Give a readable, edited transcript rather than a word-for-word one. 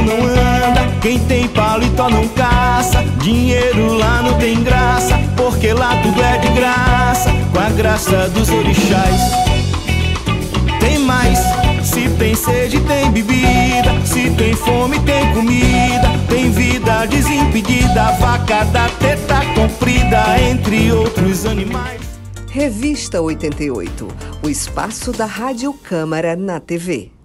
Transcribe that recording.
não anda, quem tem paletó não caça. Dinheiro lá não tem graça, porque lá tudo é de graça, com a graça dos orixás. Tem mais, se tem sede tem bebida, se tem fome tem comida, tem vida desimpedida, vaca da teta comprida, entre outros animais. Revista 88, o espaço da Rádio Câmara na TV.